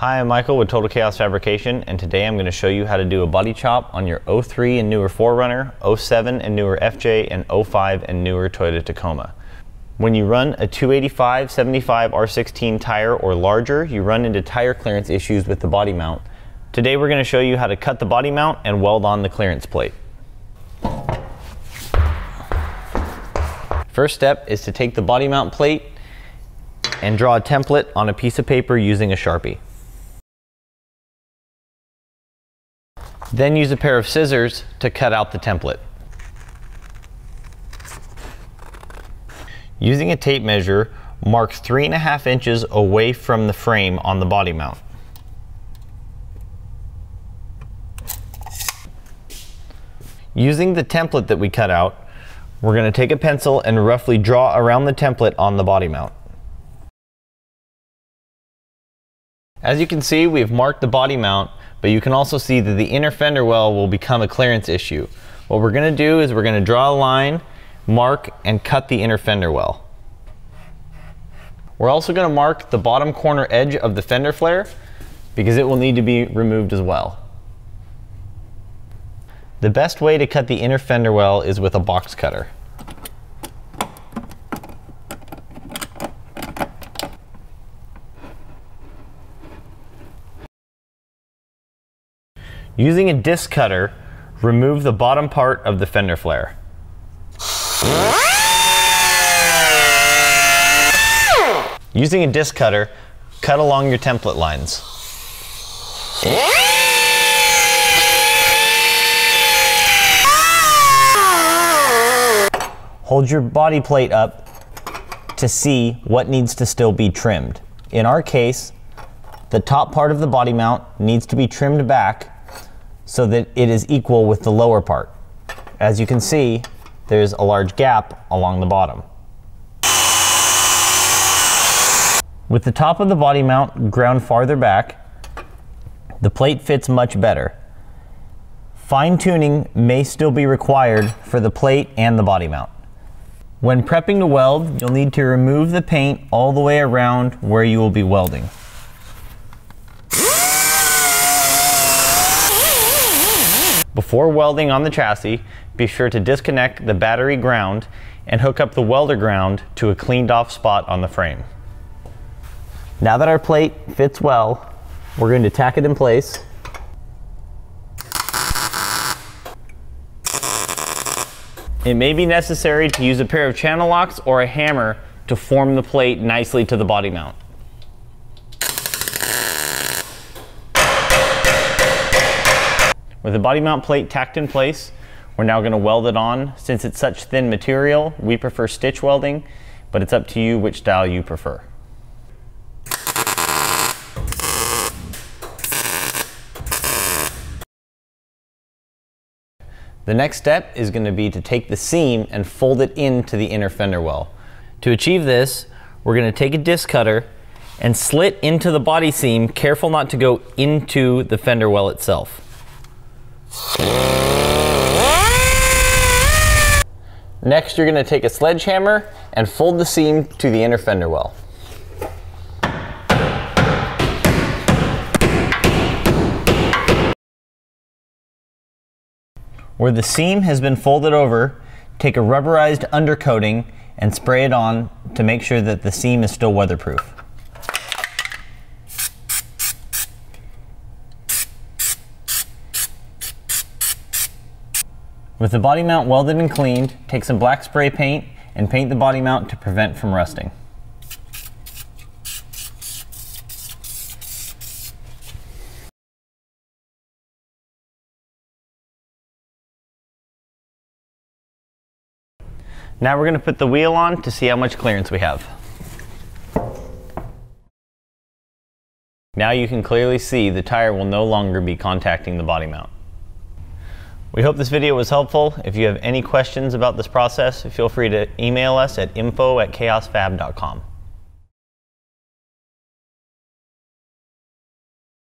Hi, I'm Michael with Total Chaos Fabrication, and today I'm going to show you how to do a body chop on your 03 and newer 4Runner, 07 and newer FJ, and 05 and newer Toyota Tacoma. When you run a 285/75 R16 tire or larger, you run into tire clearance issues with the body mount. Today we're going to show you how to cut the body mount and weld on the clearance plate. First step is to take the body mount plate and draw a template on a piece of paper using a Sharpie. Then use a pair of scissors to cut out the template. Using a tape measure, mark 3.5 inches away from the frame on the body mount. Using the template that we cut out, we're going to take a pencil and roughly draw around the template on the body mount. As you can see, we've marked the body mount, but you can also see that the inner fender well will become a clearance issue. What we're going to do is we're going to draw a line, mark, and cut the inner fender well. We're also going to mark the bottom corner edge of the fender flare because it will need to be removed as well. The best way to cut the inner fender well is with a box cutter. Using a disc cutter, remove the bottom part of the fender flare. Using a disc cutter, cut along your template lines. Hold your body plate up to see what needs to still be trimmed. In our case, the top part of the body mount needs to be trimmed back so that it is equal with the lower part. As you can see, there's a large gap along the bottom. With the top of the body mount ground farther back, the plate fits much better. Fine-tuning may still be required for the plate and the body mount. When prepping to weld, you'll need to remove the paint all the way around where you will be welding. Before welding on the chassis, be sure to disconnect the battery ground and hook up the welder ground to a cleaned off spot on the frame. Now that our plate fits well, we're going to tack it in place. It may be necessary to use a pair of channel locks or a hammer to form the plate nicely to the body mount. With the body mount plate tacked in place, we're now going to weld it on. Since it's such thin material, we prefer stitch welding, but it's up to you which style you prefer. The next step is going to be to take the seam and fold it into the inner fender well. To achieve this, we're going to take a disc cutter and slit into the body seam, careful not to go into the fender well itself. Next, you're going to take a sledgehammer and fold the seam to the inner fender well. Where the seam has been folded over, take a rubberized undercoating and spray it on to make sure that the seam is still weatherproof. With the body mount welded and cleaned, take some black spray paint and paint the body mount to prevent from rusting. Now we're going to put the wheel on to see how much clearance we have. Now you can clearly see the tire will no longer be contacting the body mount. We hope this video was helpful. If you have any questions about this process, feel free to email us at info@chaosfab.com.